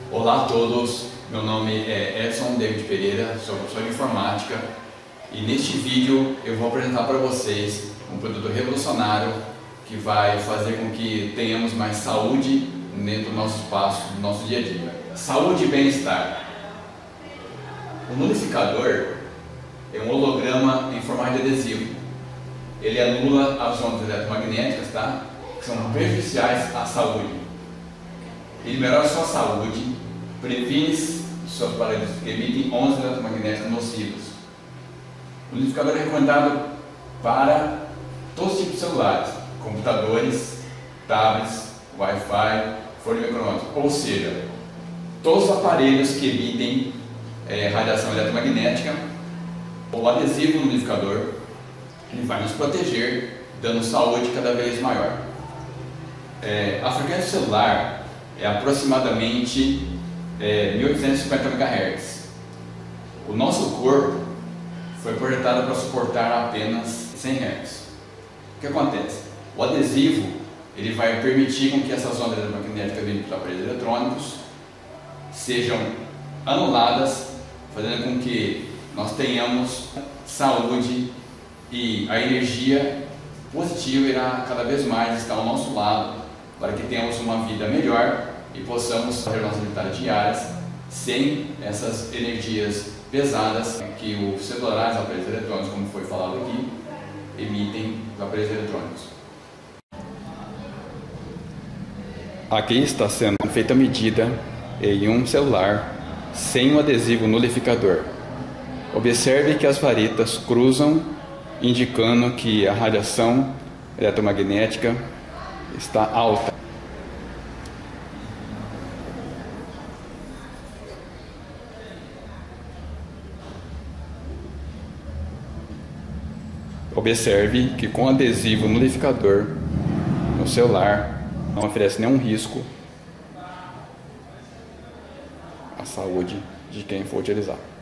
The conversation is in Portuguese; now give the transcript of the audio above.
Olá a todos, meu nome é Edson David Pereira, sou professor de informática e neste vídeo eu vou apresentar para vocês um produto revolucionário que vai fazer com que tenhamos mais saúde dentro do nosso espaço, do nosso dia a dia. Saúde e bem-estar. O nulificador é um holograma em formato de adesivo. Ele anula as ondas eletromagnéticas, que são prejudiciais à saúde. Ele melhora a sua saúde, previne seus aparelhos que emitem ondas eletromagnéticas nocivas. O nulificador é recomendado para todos os tipos de celulares, computadores, tablets, Wi-Fi, forno micro-ondas, ou seja, todos os aparelhos que emitem radiação eletromagnética. O adesivo no nulificador ele vai nos proteger, dando saúde cada vez maior. A frequência celular é aproximadamente 1850 MHz. O nosso corpo foi projetado para suportar apenas 100 Hz. O que acontece? O adesivo ele vai permitir com que essas ondas eletromagnéticas vindo dos aparelhos eletrônicos sejam anuladas, fazendo com que nós tenhamos saúde e a energia positiva irá cada vez mais estar ao nosso lado para que tenhamos uma vida melhor e possamos fazer nossas atividades diárias sem essas energias pesadas que os celulares, aparelhos eletrônicos, como foi falado aqui, emitem dos aparelhos eletrônicos. Aqui está sendo feita a medida em um celular sem um adesivo nulificador. Observe que as varetas cruzam, indicando que a radiação eletromagnética está alta. Observe que com adesivo nulificador no celular não oferece nenhum risco à saúde de quem for utilizar.